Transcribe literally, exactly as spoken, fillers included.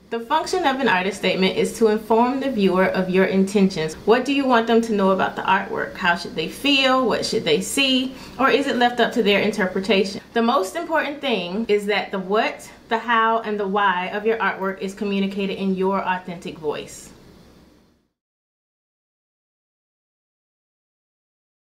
The function of an artist statement is to inform the viewer of your intentions. What do you want them to know about the artwork? How should they feel? What should they see? Or is it left up to their interpretation? The most important thing is that the what, the how, and the why of your artwork is communicated in your authentic voice.